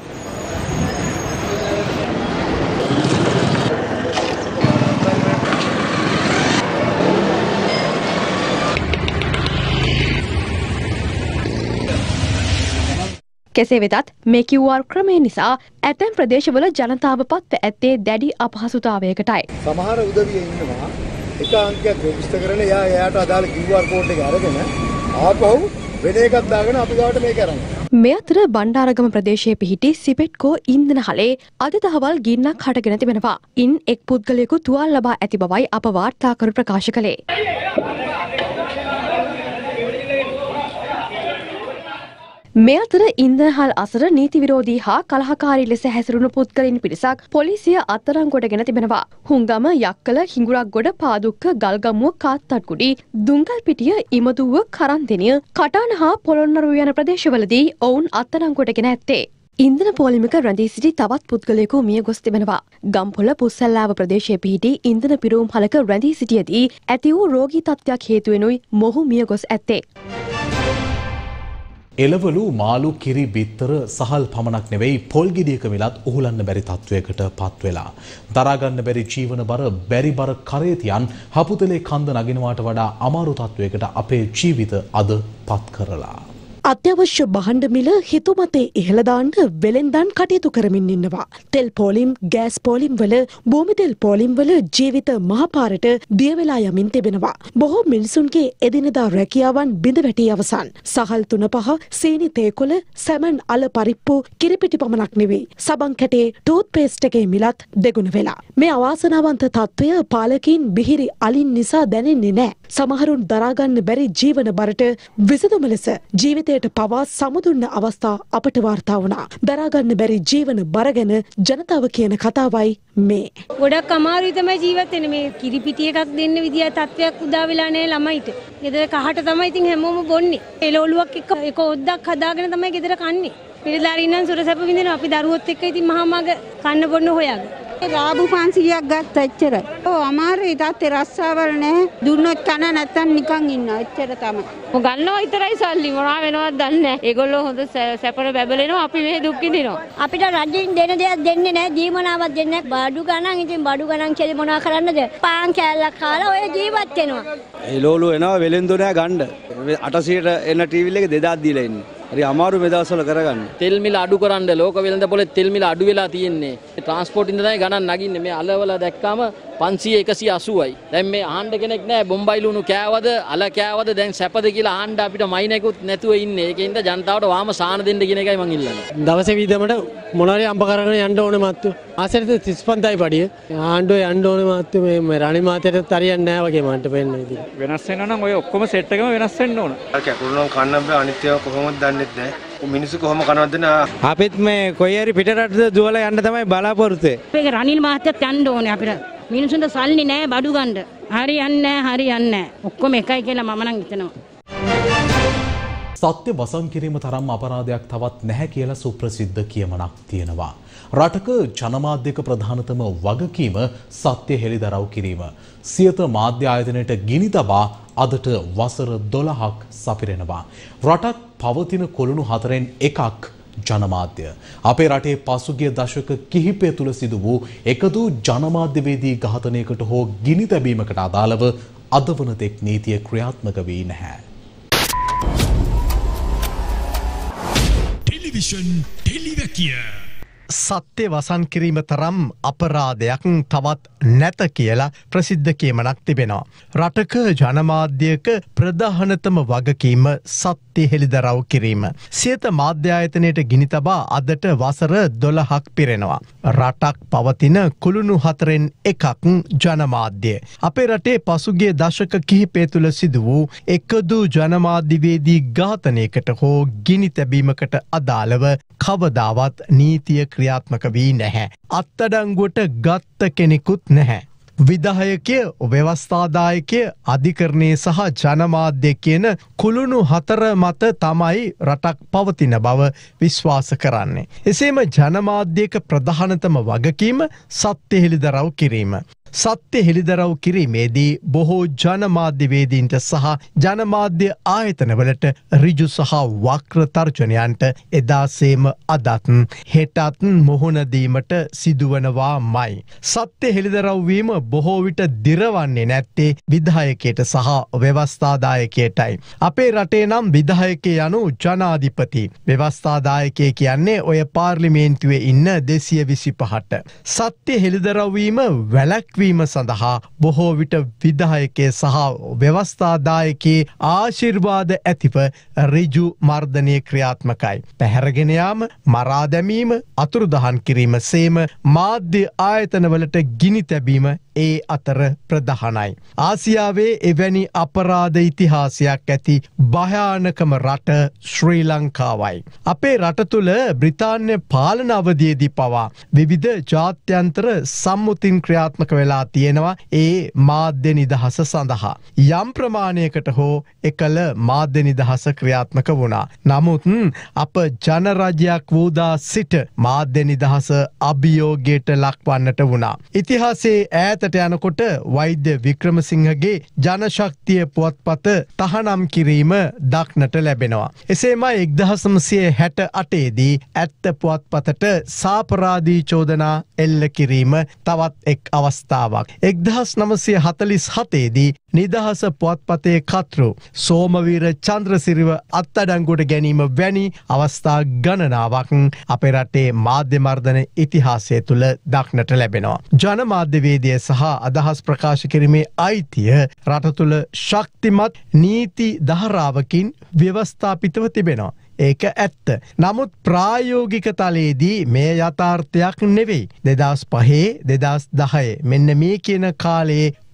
කෙසේ වෙතත් මේ කිව් ආර් ක්‍රමය නිසා ඇතැම් ප්‍රදේශවල ජනතාව පත්ව ඇත්තේ දැඩි අපහසුතාවයකටයි. සමහර උදවිය ඉන්නවා එක අංකයක් රෙජිස්ටර් කරලා එයා එයාට අදාළ කිව් ආර් කෝඩ් එක අරගෙන ආපහු වෙන එකක් දාගෙන අපි ගාවට මේක අරන්. මේ අතර බණ්ඩාරගම ප්‍රදේශයේ පිහිටි සිපෙට්කෝ ඉන්ධන හලේ අද දහවල් ගින්නක් හටගෙන තිබෙනවා. ඉන් එක් පුද්ගලයෙකු තුවාල ලබා ඇති බවයි අප වාර්තාකරු ප්‍රකාශ කළේ. මේ අතර ඉන්ධනහල් අසර නීති විරෝධී හා කලහකාරී ලෙස හැසිරුණු පුද්ගලයින් පිරිසක් පොලිසිය අත්අඩංගුවටගෙන තිබෙනවා. හුංගම, යක්කල, හිඟුරක්ගොඩ, පාදුක්ක, ගල්ගමුව, කාත්තට්කුඩි, දුංගල්පිටිය, ඉමදුව, කරන්දෙනිය, කටාන හා පොළොන්නරුව යන ප්‍රදේශවලදී ඔවුන් අත්අඩංගුවටගෙන ඇත්තේ. ඉන්ධන පෝලිමක රැඳී සිටි තවත් පුද්ගලයෙකු මිය ගොස් තිබෙනවා. ගම්පොළ පුස්සල්ලාව ප්‍රදේශයේ පිහිටි ඉන්ධන පිරවුම්හලක රැඳී සිටියදී ඇති වූ රෝගී තත්ත්වයක් හේතුවෙනුයි මොහු මිය ගොස් ඇත්තේ. එළවලු, මාළු, කිරි, බිත්තර, සහල් පමණක් නෙවෙයි පොල් ගෙඩියක මිලත් උහුලන්න බැරි තත්වයකට පත් වෙලා. දරා ගන්න බැරි ජීවන බර, බැරි බර කරේතියන් හපුතලේ කන්ද නගිනවාට වඩා අමාරු තත්වයකට අපේ ජීවිත අද පත් කරලා. අත්‍යවශ්‍ය භාණ්ඩ මිල හිතුමතේ ඉහළ දාන්න වෙලෙන්දන් කටයුතු කරමින් ඉන්නවා. තෙල් පෝලිම්, ගෑස් පෝලිම් වල, භූමි තෙල් පෝලිම් වල ජීවිත මහපාරට දිය වෙලා යමින් තිබෙනවා. බොහෝ මිනිසුන්ගේ එදිනෙදා රැකියාවන් බිඳ වැටී අවසන්. සහල් තුන පහ, සීනි තේකොළ, සැමන් අල පරිප්පු, කිරිපිටි පමණක් නෙවෙයි. සබන් කැටේ, ටූත් පේස්ට් එකේ මිලත් දෙගුණ වෙලා. මේ අවාසනාවන්ත තත්ත්වය පාලකීන් බිහිරි අලින් නිසා දැනෙන්නේ නැහැ. සමහරුන් දරාගන්න බැරි ජීවන බරට විසඳුම ලෙස ජීවිතයට පවා සමුදුන්න අවස්ථා අපට වාර්තා වුණා. දරාගන්න බැරි ජීවන බර ගැන ජනතාව කියන කතාවයි මේ. ගොඩක් අමාරුයි තමයි ජීවත් වෙන්නේ. මේ කිරිපිටි එකක් දෙන්න විදිය තත්වයක් උදා වෙලා නැහැ ළමයිට. ගෙදර කහට තමයි ඉතින් හැමෝම බොන්නේ. එළවලුවක් එක එක ඔද්දක් හදාගෙන තමයි ගෙදර කන්නේ. පිළිදාරින්නම් සුරසැප විඳිනවා. අපි දරුවොත් එක්ක ඉතින් මහා මග කන්න බොන්න හොයාගෙන. රාබු පන්සියයක් ගත්ත එච්චරයි. ඔව් අමාරුයි තාත්තේ රස්සාවල් නැහැ. දුන්නොත් කන නැත්තම් නිකන් ඉන්නවා. එච්චර තමයි. මො ගන්නවා විතරයි සල්ලි මොනවා වෙනවද දන්නේ නැහැ. ඒගොල්ලෝ හොඳ සැපර බැබලෙනවා අපි මේ දුක් විඳිනවා. අපිට රජෙන් දෙන දෙයක් දෙන්නේ නැහැ. ජීවනාවක් දෙන්නේ නැහැ. බඩු ගණන් ඉතින් බඩු ගණන් කියලා මොනවා කරන්නද? පාන් කෑල්ලක් කාලා ඔය ජීවත් වෙනවා. එළවලු එනවා වෙලෙන්දෝ නෑ ගන්න. අටසියයට එන ටීවී එකේ දෙදාක් දීලා ඉන්නේ. හරි අමාරු මේ දවස්වල කරගන්න. තෙල් මිල අඩු කරන්න ලෝක වෙළඳ පොලේ තෙල් මිල අඩු වෙලා තියෙන්නේ. ට්‍රාන්ස්පෝර්ට් ඉඳලා ගණන් නගින්නේ. මේ අලවල දැක්කම පන්සිය එකසිය අසූවයි. දැන් මේ ආහන්න කෙනෙක් නැහැ. බොම්බයි ලුණු කෑවද අල කෑවද දැන් සැපද කියලා ආහන්න අපිට මයින්කුත් නැතුව ඉන්නේ. ඒකෙන්ද ජනතාවට වාම සාන දෙන්න කියන එකයි මං ඉල්ලන්නේ. දවසේ වීදමට මොනාරි අම්බ කරගෙන යන්න ඕනේ මාත්තු. ආසෙට තිස් පන්දයි පඩිය. ආණ්ඩුවේ යන්න ඕනේ මාත්තු මේ රණි මාතේට හරියන්නේ නැහැ වගේ මන්ට පෙන්නේ ඉතින්. වෙනස් වෙනවා නම් ඔය ඔක්කොම සෙට් එකම වෙනස් වෙන්න ඕන. කැකුරුනම් කන්න බෑ අනිත් ඒවා කොහොමද දන්නෙත් නැහැ. මිනිස්සු කොහොම කනවද නා අපිත් මේ කොයි හරි පිටරටද දුවලා යන්න තමයි බලාපොරොත්තු වෙන්නේ. මේක රනිල් මහත්තයත් යන්න ඕනේ අපිට. මිනිසුන්ට සල්ලි නැහැ බඩු ගන්න. හරියන්නේ නැහැ හරියන්නේ නැහැ. ඔක්කොම එකයි කියලා මම නම් හිතනවා. සත්‍ය වසන් කිරීම තරම් අපරාධයක් තවත් නැහැ කියලා සුප්‍රසිද්ධ කියමනක් තියෙනවා. රටක ජනමාධ්‍යක ප්‍රධානතම වගකීම සත්‍ය හෙළිදරව් කිරීම. සියත මාධ්‍ය ආයතනයට ගිනි තබා අදට වසර දොළහක් සපිරෙනවා. රටක් පවතින කොළුණු හතරෙන් එකක් ජනමාධ්‍ය. අපේ රටේ පසුගිය දශක කිහිපය තුළ සිදු වූ එකදු ජනමාධ්‍යවේදී ඝාතනයකට හෝ ගිනි තැබීමකට අදාළව අද වනතෙක් නීතිය ක්‍රියාත්මක වී නැහැ. ටෙලිවිෂන් ටෙලිවැකිය සත්‍ය වසන් කිරීම තරම් අපරාධයක් තවත් නැත කියලා ප්‍රසිද්ධ කියමනක් තිබෙනවා. රටක ජනමාධ්‍යක ප්‍රධානතම වගකීම සත්‍ය හෙළිදරව් කිරීම. සියත මාධ්‍ය ආයතනයට ගිනි තබා අදට වසර දොළහක් පිරෙනවා. රටක් පවතින කුළුණු හතරෙන් එකක් ජනමාධ්‍ය. අපේ රටේ පසුගිය දශක කිහිපය තුළ සිදු වූ එකදු ජනමාධ්‍යවේදී ඝාතනයකට හෝ ගිනි තැබීමකට අදාළව කවදාවත් නීතිය ක්‍රියාත්මක වී නැහැ. අත්අඩංගුවට ගත්ත කෙනෙකුත් නැහැ. විධායකය, ව්‍යවස්ථාදායකය, අධිකරණයේ සහ ජනමාධ්‍ය කියන කුළුණු හතර මත තමයි රටක් පවතින බව විශ්වාස කරන්නේ. එසේම ජනමාධ්‍යක ප්‍රධානතම වගකීම සත්‍ය හෙළිදරව් කිරීම. සත්‍ය හෙළිදරව් කිරීමේදී බොහෝ ජනමාධ්‍යවේදීන්ට සහ ජනමාධ්‍ය ආයතනවලට ඍජු සහ වක්‍ර තර්ජනයන්ට එදාසේම අදත් හෙටත් මුහුණ දීමට සිදුවනවාමයි. සත්‍ය හෙළිදරව් වීම බොහෝ විට දිරවන්නේ නැත්තේ විධායකයට සහ ව්‍යවස්ථාදායකයටයි. අපේ රටේ නම් විධායකය යනු ජනාධිපති. ව්‍යවස්ථාදායකය කියන්නේ ඔය පාර්ලිමේන්තුවේ ඉන්න දෙසිය විසිපහට. සත්‍ය හෙළිදරව් වීම වැළැක්වීම වීම සඳහා බොහෝ විට විධායකය සහ ව්‍යවස්ථාදායකයේ ආශිර්වාද ඇතිව ඍජු මර්ධනය ක්‍රියාත්මකයි. පැහැරගෙන යාම, මරා දැමීම, අතුරුදහන් කිරීම සේම මාධ්‍ය ආයතනවලට ගිනි තැබීම ඒ අතර ප්‍රධානයි. ආසියාවේ එවැනි අපරාධ ඉතිහාසයක් ඇති භයානකම රට ශ්‍රී ලංකාවයි. අපේ රට තුළ බ්‍රිතාන්‍ය පාලන අවධියේදී පවා විවිධ ජාත්‍යන්තර සම්මුතින් ක්‍රියාත්මක වෙලා තියෙනවා ඒ මාධ්‍ය නිදහස සඳහා. යම් ප්‍රමාණයකට හෝ එකල මාධ්‍ය නිදහස ක්‍රියාත්මක වුණා. නමුත් අප ජනරජයක් වූදා සිට මාධ්‍ය නිදහස අභියෝගයට ලක්වන්නට වුණා. ඉතිහාසයේ ඈතට යනකොට වෛද්‍ය වික්‍රමසිංහගේ ජනශක්තිය පුවත්පත තහනම් කිරීම දක්නට ලැබෙනවා. එසේම එක්දහස් නවසිය හැට අටේදී ඇත්ත පුවත්පතට සාපරාධී චෝදනා එල්ල කිරීම තවත් එක් අවස්ථාවක්. එක්දහස් නවසිය හතළිස් හතේදී නිදහස පුවත්පතේ කතෘ සෝමවීර චන්ද්‍රසිරිව අත්අඩංගුවට ගැනීම වැනි අවස්ථා ගණනාවක් අපේ රටේ මාධ්‍ය මර්ධන ඉතිහාසය තුළ දක්නට ලැබෙනවා. ජනමාධ්‍යවේදිය සහ අදහස් ප්‍රකාශ කිරීමේ අයිතිය රට තුළ ශක්තිමත් නීති ධාරාවකින් ව්‍යවස්ථාපිතව තිබෙනවා. ඒක ඇත්ත. නමුත් ප්‍රායෝගික තලයේදී මේ යථාර්ථයක් නෙවෙයි. දෙදහස් පහේ දෙදහස් දහයේ මෙන්න මේ කියන කාලයේ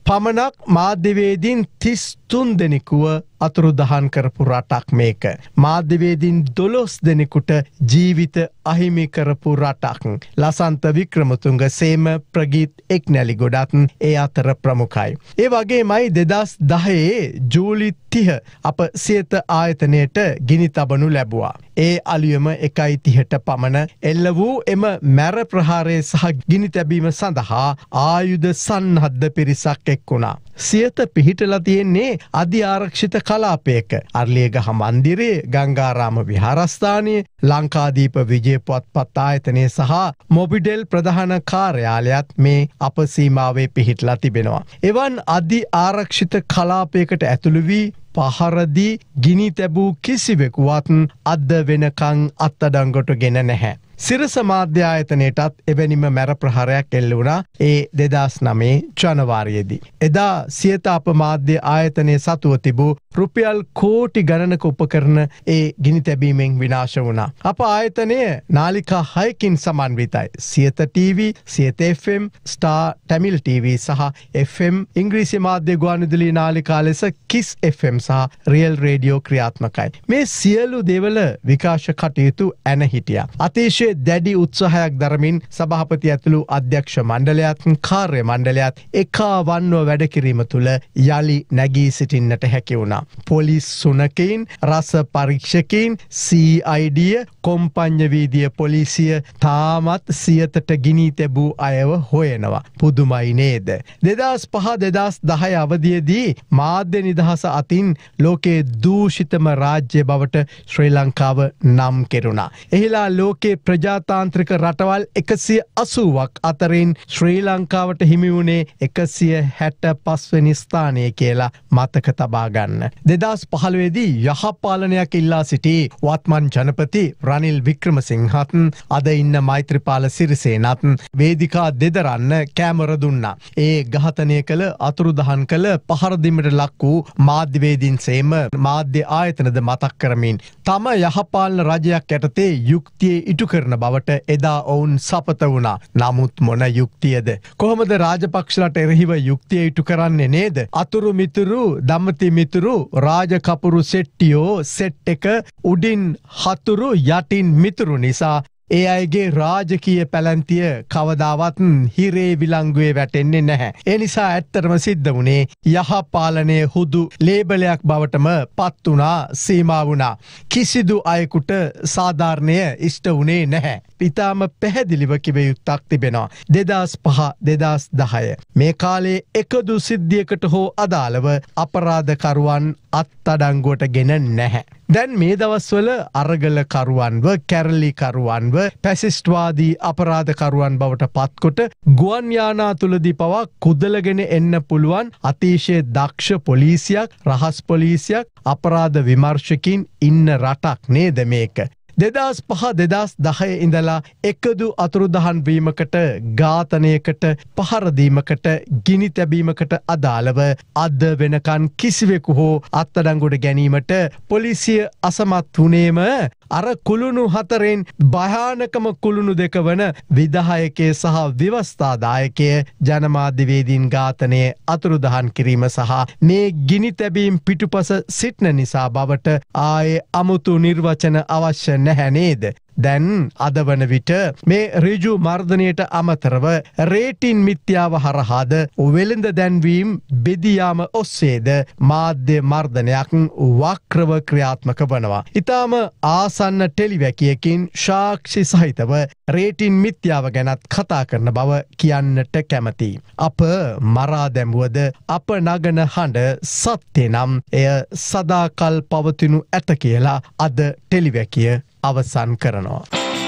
පමණක් මාධ්‍යවේදීන් තිස් තුන් දෙනෙකුව අතුරුදහන් කරපු රටක් මේක. මාධ්‍යවේදීන් දොළොස් දෙනෙකුට ජීවිත අහිමි කරපු රටක්. ලසන්ත වික්‍රමතුංග සේම ප්‍රගීත් එක්නැලි ගොඩත් ඒ අතර ප්‍රමුඛයි. ඒ වගේමයි දෙදස් දහයේ ජූලි තිහ අප සියත ආයතනයට ගිනි තබනු ලැබුවා. ඒ අලියම එකයි තිහට පමණ එල්ල වූ එම මැර ප්‍රහාරය සහ ගිනි තැබීම සඳහා ආයුධ සන්නද්ධ පිරිසක් එක්වුණා. සියත පිහිටලා තියෙන්නේ අධි ආරක්ෂිත කලාපයක. අර්ලියගහ මන්දිරේ, ගංගාරාම විහාරස්ථානය, ලංකාදීප විජය පුවත්පත් ආයතනය සහ මොබිඩෙල් ප්‍රධාන කාර්යාලයත් මේ අප සීමාවේ පිහිටලා තිබෙනවා. එවන් අධි ආරක්ෂිත කලාපයකට ඇතුළු වී පහරදී ගිනි තැබූ කිසිවෙකුවත් අද වෙනකං අත්තඩංගොට ගෙන නැහැ. සිරස මාධ්‍ය ආයතනයටත් එවැනිම මැර ප්‍රහාරයක් එල්ල වුණා ඒ දෙදස් නවයේ ජනවාරියේදී. එදා සියත අප මාධ්‍ය ආයතනය සතුව තිබූ රුපියල් කෝටි ගණනක උපකරණ ඒ ගිනි තැබීමෙන් විනාශ වුණා. අප ආයතනය නාලිකා හයකින් සමන්විතයි. Siyatha TV, Siyatha F M, Star Tamil TV සහ එෆ් එම් ඉංග්‍රීසි මාධ්‍ය ගුවන්විදුලි නාලිකා ලෙස කිස් එෆ් එම් සහ රියල් රේඩියෝ ක්‍රියාත්මකයි. මේ සියලු දේවල විකාශ කටයුතු ඇන හිටියා. අතිශය දැඩි උත්සාහයක් දරමින් සභාපති ඇතුළු අධ්‍යක්ෂ මණ්ඩලයත් කාර්ය මණ්ඩලයත් එකාවන්ව වැඩ කිරීම තුළ යළි නැගී සිටින්නට හැකි වුණා. පොලිස් සුනකයින්, රස පරීක්ෂකයින්, සී අයි ඩී, කොම්පඤ්ඤ වීදිය පොලිසිය තාමත් සියතට ගිනි තැබූ අයව හොයනවා. පුදුමයි නේද? දෙදස් පහ දෙදස් දහය අවධියේදී මාධ්‍ය නිදහස අතින් ලෝකයේ දූෂිතම රාජ්‍ය බවට ශ්‍රී ලංකාව නම් කෙරුණා. එහිලා ලෝකයේ ප්‍රජාතාන්ත්‍රික රටවල් එකසිය අසූවක් අතරින් ශ්‍රී ලංකාවට හිමි වුණේ එකසිය හැට පස්වෙනි ස්ථානය කියලා මතක තබා ගන්න. දෙදස් පහළොවේදී යහපාලනයක් ඉල්ලා සිටි වත්මන් ජනපති රනිල් වික්‍රමසිංහත් අද ඉන්න මෛත්‍රීපාල සිරිසේනත් වේදිකා දෙදරන්න කැමර දුන්නා. ඒ ඝාතනය කළ අතුරුදහන් කළ පහරදීමට ලක් වූ මාධ්‍යවේදීන් සේම මාධ්‍ය ආයතනද මතක් කරමින් තම යහපාලන රජයක් යටතේ යුක්තියේ ඉටු කරන බවට එදා ඔවුන් සපත වුණා. නමුත් මොන යුක්තියද? කොහොමද රාජපක්ෂලට එරෙහිව යුක්තිය ඉටු කරන්නේ නේද? අතුරු මිතුරු, දම්මති මිතුරු, රාජකපුරු සෙට්ටියෝ සෙට් එක උඩින් හතුරු යටින් මිතුරු නිසා ඒ අයගේ රාජකීය පැලැන්තිය කවදාවත් හිරේ විලංගුවේ වැටෙන්නේ නැහැ. ඒ නිසා ඇත්තටම සිද්ධ වුණේ යහපාලනයේ හුදු ලේබලයක් බවටම පත් වුණා, සීමා වුණා. කිසිදු අයෙකුට සාධාරණය ඉෂ්ට වුණේ නැහැ. ඉතාම පැහැදිලිව කිව යුත්තක් තිබෙනවා. දෙදස් පහ දෙදස් දහය මේ කාලේ එකදු සිද්ධියකට හෝ අදාළව අපරාධකරුවන් අත්අඩංගුවට ගෙන නැහැ. දැන් මේ දවස්වල අරගලකරුවන්ව, කැරලිකරුවන්ව, පැසිස්ට්වාදී අපරාධකරුවන් බවට පත්කොට ගුවන් යානා තුලදී පවා කුදලගෙන එන්න පුළුවන් අතිශය දක්ෂ පොලිසියක්, රහස් පොලිසියක්, අපරාධ විමර්ශකින් ඉන්න රටක් නේද මේක? දෙදස් පහ දෙදස් දහය ඉඳලා එකදු අතුරුදහන් වීමකට, ඝාතනයකට, පහරදීමකට, ගිනි තැබීමකට අදාළව අද වෙනකන් කිසිවෙකු හෝ අත්අඩංගුවට ගැනීමට පොලිසිය අසමත් වුණේම අර කුළුණු හතරෙන් භයානකම කුළුණු දෙක වන විධායකය සහ ව්‍යවස්ථාදායකය ජනමාධ්‍යවේදීන් ඝාතනය, අතුරුදහන් කිරීම සහ මේ ගිනි තැබීම් පිටුපස සිටින නිසා බවට ආයේ අමුතු නිර්වචන අවශ්‍ය නැහැ නේද? දැන් අද වන විට මේ ඍජු මර්ධනයට අමතරව රේටින් මිත්‍යාව හරහාද වෙළඳ දැන්වීම් බෙදියාම ඔස්සේද මාධ්‍ය මර්ධනයක් වක්‍රව ක්‍රියාත්මක වනවා. ඉතාම ආසන්න ටෙලිවැකියකින් සාක්ෂි සහිතව රේටින් මිත්‍යාව ගැනත් කතා කරන බව කියන්නට කැමතියි. අප මරා දැමුවද අප නගන හඬ සත්‍ය නම් එය සදාකල් පවතිනු ඇත කියලා අද ටෙලිවැකිය අවසන් කරනවා.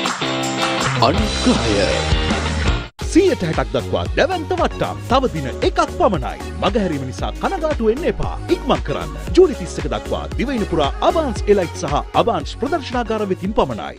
අනුග්‍රහය සියයට හැටක් දක්වා දැවන්ත වට්ටම් තව දින එකක් පමණයි. මගහැරීම නිසා කනගාටු වෙන්න එපා. ඉක්මන් කරන්න. ජූලි තිස් එක දක්වා දිවයින පුරා අබාන්ස් එලයිට් සහ අබාන්ස් ප්‍රදර්ශනාගාර වෙතින් පමණයි.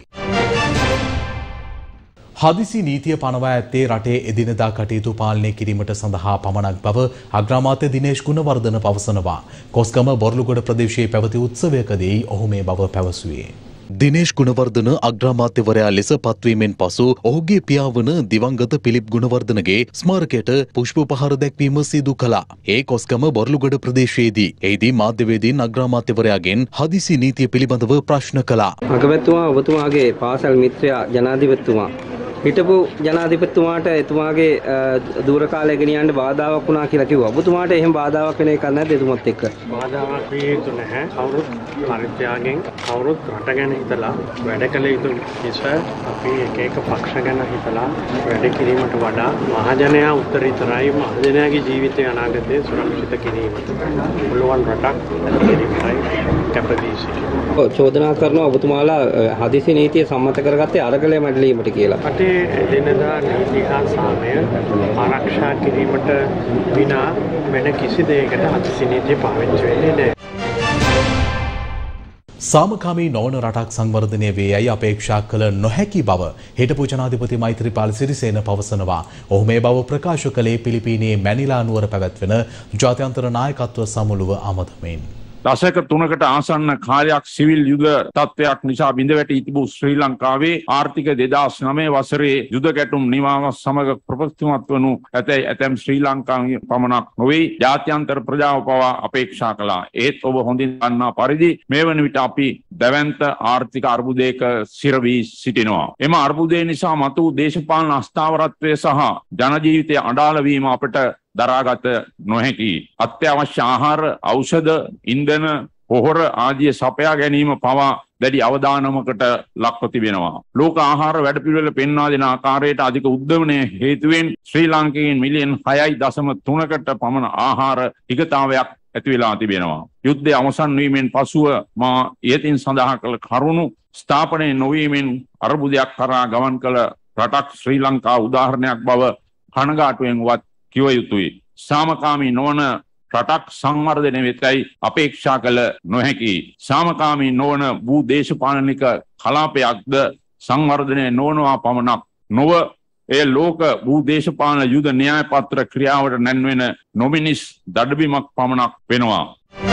හදිසි නීතිය පනවා ඇත්තේ රටේ එදිනදා කටයුතු පාලනය කිරීමට සඳහා පමණක් බව අග්‍රාමාත්‍ය දිනේෂ් ගුණවර්ධන පවසනවා. කොස්ගම බොරලුගොඩ ප්‍රදේශයේ පැවති උත්සවයකදී ඔහු මේ බව පැවසුවේ. දිනේෂ් ගුණවර්ධන අග්‍රාමාත්‍යවරයා ලෙස පත්වීමෙන් පසු ඔහුගේ පියා වන දිවංගත පිලිප් ගුණවර්ධනගේ ස්මාරකයට පුෂ්පපහර දැක්වීම සිදු කළා. ඒ කොස්ගම බොරලුගොඩ ප්‍රදේශයේදී. එහිදී මාධ්‍යවේදීන් අග්‍රාමාත්‍යවරයාගෙන් හදිසි නීතිය පිළිබඳව ප්‍රශ්න කළා. අගමැතිතුමා ඔබතුමාගේ පාසල් මිත්‍රයා ජනාධිපතිතුමා හිටපු ජනාධිපතිතුමාට එතුමාගේ දූර කාලය ගෙනියන්න බාධාවක් වුණා කියලා කිව්වා. ඔබතුමාට එහෙම බාධාවක් වෙන එකක් නැද්ද එතුමත් එක්ක? බාධාවක් විය යුතු නැහැ. කවුරුත් පරිත්‍යාගයෙන් කවුරුත් රට ගැන හිතලා වැඩ කළ යුතු නිසා අපි එක එක පක්ෂ ගැන හිතලා වැඩ කිරීමට වඩා මහජනයා උත්තරීතරයි මහජනයාගේ ජීවිතය අනාගතය සුරක්ෂිත කිරීමට පුළුවන් රටක් ඇතිරීමයි කැපදී සිටිනවා. චෝදනා කරනවා ඔබතුමාලා හදිසි නීතිය සම්මත කරගත්තේ අරගලය මැඩලීමට කියලා. රටේ එදිනෙදා නීති හා සාමය ආරක්ෂා කිරීමට විනා වෙන කිසි දෙයකට හදිසි නීතිය පාවිච්චි වෙන්නේ නැහැ. සාමකාමී නොවන රටක් සංවර්ධනය වේ යයි අපේක්ෂා කළ නොහැකි බව හිටපු ජනාධිපති මෛත්‍රීපාල සිරිසේන පවසනවා. ඔහු මේ බව ප්‍රකාශ කළේ පිලිපීනයේ මැනිලා නුවර පැවැත්වෙන ජාත්‍යන්තර නායකත්ව සමුළුව අමතමින්. දශක තුනකට ආසන්න කාලයක් සිවිල් යුද තත්ත්වයක් නිසා බිඳවැටී තිබූ ශ්‍රී ලංකාවේ ආර්ථික දෙදහස් නවය වසරේ යුද ගැටුම් නිවාව සමග ප්‍රපස්තිමත් වනු ඇතැයි ඇතැම් ශ්‍රී ලංකාවේ පමණක් නොවේ ජාත්‍යන්තර ප්‍රජාව පවා අපේක්ෂා කළා. ඒත් ඔබ හොඳින් දන්නා පරිදි මේ වන විට අපි දැවැන්ත ආර්ථික අර්බුදයක සිරවී සිටිනවා. එම අර්බුදය නිසා මතු දේශපාලන අස්ථාවරත්වය සහ ජනජීවිතය අඩාල වීම අපට දරාගත නොහැකි. අත්‍යවශ්‍ය ආහාර, ඖෂධ, ඉන්ධන, පොහොර ආදිය සපයා ගැනීම පවා දැඩි අවදානමකට ලක්ව තිබෙනවා. ලෝක ආහාර වැඩපිළිවෙල පෙන්වා දෙන ආකාරයට අධික උද්දමනය හේතුවෙන් ශ්‍රී ලාංකිකයන් මිලියන් හයයි දශම තුනකට පමණ ආහාර හිගතාවයක් ඇති වෙලා තිබෙනවා. යුද්ධය අවසන් වීමෙන් පසුව මා ඉහතින් සඳහන් කළ කරුණු ස්ථාපනය නොවීමෙන් අර්බුදයක් කරා ගමන් කළ රටක් ශ්‍රී ලංකා උදාහරණයක් බව කනගාටුවෙන් වත් කිව යුතුයි. සාමකාමී නොවන රටක් සංවර්ධනය වෙතයි අපේක්ෂා කළ නොහැකි. සාමකාමී නොවන භූ දේශපාලනික කලාපයක්ද සංවර්ධනය නොවනවා පමණක් නොව එය ලෝක භූ දේශපාලන යුද න්‍යාය පත්‍ර ක්‍රියාවට නැන්වෙන නොමිනිස් දඩබිමක් පමණක් වෙනවා.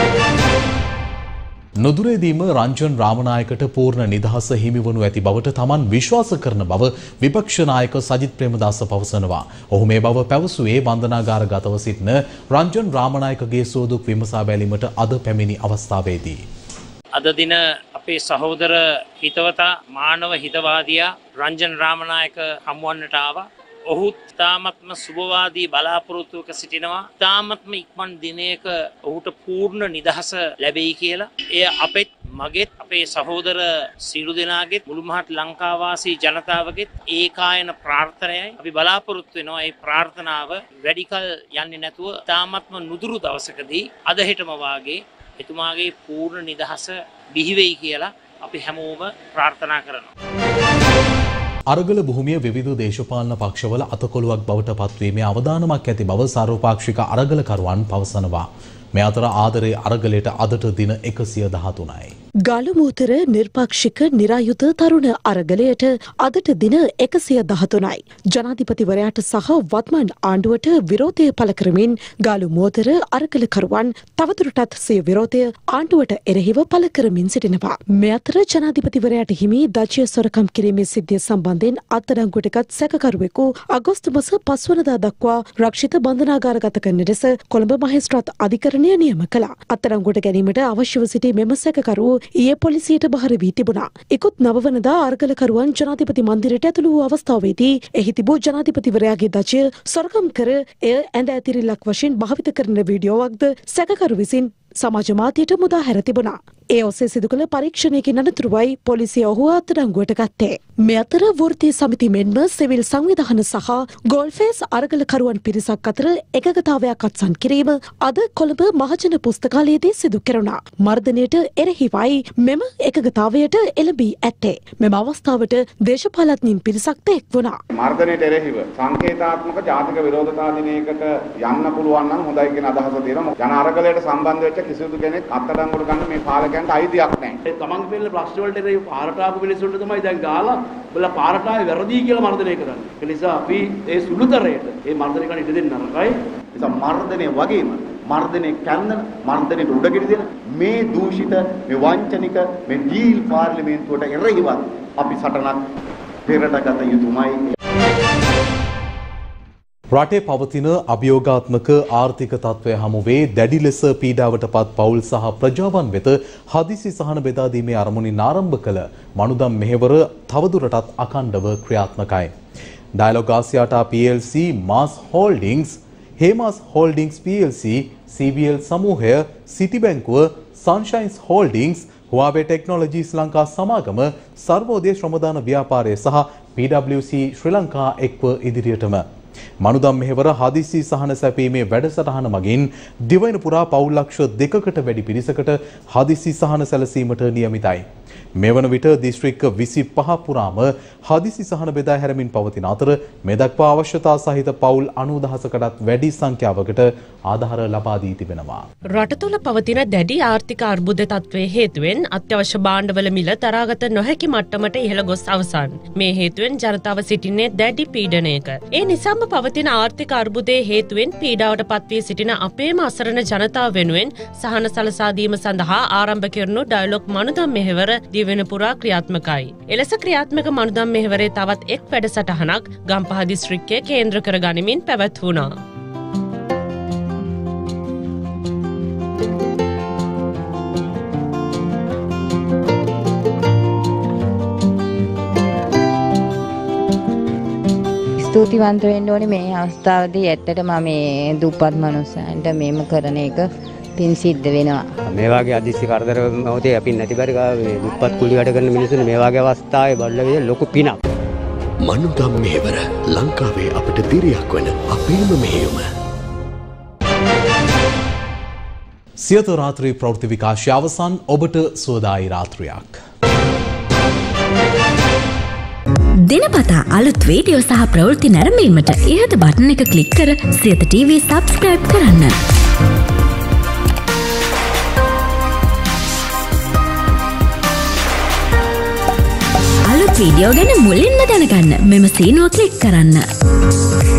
නොදුරේදීම රංජන් රාමනායකට පූර්ණ නිදහස හිමිවනු ඇති බවට තමන් විශ්වාස කරන බව විපක්ෂ නායක සජිත් ප්‍රේමදාස පවසනවා. ඔහු මේ බව පැවසුවේ බන්ධනාගාරගතව සිටින රංජන් රාමනායකගේ සුවදුක් විමසා බැලීමට අද පැමිණි අවස්ථාවේදී. අද දින අපේ සහෝදර හිතවතා මානව හිතවාදියා රංජන් රාමනායක හමුවන්නට ආවා. ඔහු තාමත්ම සුභවාදී බලාපොරොත්තුවක සිටිනවා. තාමත්ම ඉක්මන් දිනයක ඔහුට පූර්ණ නිදහස ලැබෙයි කියලා. එය අපෙත් මගෙත් අපේ සහෝදර සියලු දෙනාගෙත් මුළු මහත් ලංකාවාසී ජනතාවගෙත් ඒකායන ප්‍රාර්ථනයයි. අපි බලාපොරොත්තු වෙනවා මේ ප්‍රාර්ථනාව වැඩිකල් යන්නේ නැතුව තාමත්ම නුදුරු දවසකදී අද හෙටම වාගේ එතුමාගේ පූර්ණ නිදහස බිහි වෙයි කියලා අපි හැමෝම ප්‍රාර්ථනා කරනවා. අරගල භූමිය විවිධ දේශපාලන පක්ෂවල අතකොළුවක් බවට පත්වීමේ අවදානමක් ඇති බව සර්වපාක්ෂික අරගලකරුවන් පවසනවා. මේ අතර ආදරේ අරගලයට අදට දින එකසිය දහතුනයි. ගාලුමූතර නිර්පාක්ෂික නිරායුත තරුණ අරගලයට අදට දින එකසිය දහතුනයි. ජනාධිපතිවරයාට සහ වත්මන් ආණ්ඩුවට විරෝධය පළ කරමින් ගාලුමූතර අරගලකරුවන් තවදුරටත් සිය විරෝධය ආණ්ඩුවට එරෙහිව පළ කරමින් සිටිනවා. මේ අතර ජනාධිපතිවරයාට හිමි දජය සොරකම් කිරීමේ සිද්ධිය සම්බන්ධයෙන් අත්අඩංගුවටගත් සැකකරුවෙකු අගෝස්තු මාස පස්වනදා දක්වා රක්ෂිත බන්ධනාගාරගත කරන ලෙස කොළඹ මහේස්ත්‍රාත් අධිකරණය නියම කළා. අත්අඩංගුවට ගැනීමට අවශ්‍යව සිටි මෙම සැකකරුවෝ ඊයේ පොලිසියට බහර වී තිබුණා. ඉකුත් නවවනදා අරගලකරුවන් ජනාධිපති මන්දිරයට ඇතුළු වූ අවස්ථාවේදී එහි තිබූ ජනාධිපතිවරයාගේ දජය සොරකම් කර එය ඇඳ ඇතිරිල්ලක් වශයෙන් භාවිත කරන වීඩියෝවක්ද සැකකරු විසින් සමාජ මාධ්‍යයට මුදා හැර තිබුණා. ඒ ඔස්සේ සිදු කළ පරීක්ෂණයකින් අනතුරුවයි පොලිසිය ඔහුව අත්අඩංගුවට ගත්තේ. මේ අතර වෘත්තීය සමිති මෙන්ම සිවිල් සංවිධාන සහ ගෝල්ෆේස් අරගලකරුවන් පිරිසක් අතර එකගතාවයක් අත්සන් කිරීම අද කොළඹ මහජන පුස්තකාලයේදී සිදු කෙරුණා. මර්ධනයට එරෙහිවයි මෙම එකගතාවයට එළඹී ඇත්තේ. මෙම අවස්ථාවට දේශපාලඥයින් පිරිසක්ද එක් වුණා. මර්ධනයට එරෙහිව සංකේතාත්මක ජාතික විරෝධතා දිනයකට යන්න පුළුවන් නම් හොඳයි කියන අදහස තියෙනවා. ජන අරගලයට සම්බන්ධ වෙච්ච කිසිදු කෙනෙක් අත්අඩංගුවට ගන්න මේ පාලක අයිතියක් නැහැ. තමන්ගේ පිළිල ප්‍රශ්න වලට එරෙහිව පාරට ආපු මිනිස්සුන්ට තමයි දැන් ගාලා බලා පාරට ආවේ වැරදි කියලා මර්ධනය කරන්නේ. ඒ නිසා අපි ඒ සුළුතරයට මේ මර්ධනය කරන්න ඉඩ දෙන්න නරකයි. නිසා මර්ධනය වගේම මර්ධනය කරන මර්ධනයට උඩගෙඩි දෙන මේ දූෂිත මේ වංචනික මේ ඩීල් පාර්ලිමේන්තුවට එරෙහිවත් අපි සටනක් පෙරට ගත යුතුමයි. රටේ පවතින අභියෝගාත්මක ආර්ථික තත්ත්වය හමුවේ දැඩි ලෙස පීඩාවට පත් පවුල් සහ ප්‍රජාවන් වෙත හදිසි සහන බෙදා දීමේ අරමුණින් ආරම්භ කළ මනුදම් මෙහෙවර තවදුරටත් අඛණ්ඩව ක්‍රියාත්මකයි. Dialog Axiata P L C, MAS Holdings, Hemas Holdings P L C, C B L සමූහය, සිටි බැංකුව, සන්ෂයින්ස් හෝල්ඩින්ග්ස්, හුවාවේ ටෙක්නොලොජීස් ලංකා සමාගම, සර්වෝදය ශ්‍රමදාන ව්‍යාපාරය සහ P W C Sri Lanka එක්ව ඉදිරියටම මනුදම් මෙහෙවර හදිසි සහන සැපීමේ වැඩසටහන මගින් දිවයින පුරා පවුල් ලක්ෂ දෙකකට වැඩි පිරිසකට හදිසි සහන සැලසීමට නියමිතයි. මෙවන විට දිස්ත්‍රික්ක විසිපහ පුරාම හදිසි සහන බෙදා හැරමින් පවතින අතර මේ දක්වා අවශ්‍යතා සහිත පවුල් අනූදහසකටත් වැඩි සංඛ්‍යාවකට ආධාර ලබා දී තිබෙනවා. රට තුළ පවතින දැඩි ආර්ථික අර්බුද තත්ත්වයේ හේතුවෙන් අත්‍යවශ්‍ය භාණ්ඩවල මිල තරාගත නොහැකි මට්ටමට ඉහළ ගොස් අවසන්. මේ හේතුවෙන් ජනතාව සිටින්නේ දැඩි පීඩනයක. ඒ නිසාම පවතින ආර්ථික අර්බුදයේ හේතුවෙන් පීඩාවට පත්වී සිටින අපේම අසරණ ජනතාව වෙනුවෙන් සහන සලසා දීම සඳහා ආරම්භ කෙරුණු ඩයලොග් මනුදම් මෙහෙවර දිවෙන පුරා ක්‍රියාත්මකයි. එලෙස ක්‍රියාත්මක මනුදම් මෙහෙවරේ තවත් එක් වැඩසටහනක් ගම්පහ දිස්ත්‍රික්කය කේන්ද්‍ර කර ගනිමින් පැවැත්වුණා. ස්තුතිවන්ත වෙන්න ඕනේ මේ අවස්ථාවේදී ඇත්තටම මේ දුප්පත් මනුස්සයන්ට මේම කරන එක පින් සිද්ධ වෙනවා. මේ වගේ අදිසි කරදර මොහොතේ අපි නැති බරි මේ දුප්පත් කුලි වැඩ කරන මිනිස්සුන් මේ වගේ අවස්ථාවේ බල්ල වේද ලොකු පිනක්. මනුදම් මෙහෙවර ලංකාවේ අපට දිරියක් වන අපේම මෙහෙයුම. සියත රාත්‍රී ප්‍රවෘත්ති විකාශය අවසන්. ඔබට සුවදායි රාත්‍රියක්. දිනපතා අලුත් වීඩියෝ සහ ප්‍රවෘත්ති නැරඹීමට ඉහත බටන් එක ක්ලික් කර සියත ටීවී සබ්ස්ක්‍රයිබ් කරන්න. අලුත් වීඩියෝ ගැන මුලින්ම දැනගන්න මෙම සීනුව ක්ලික් කරන්න.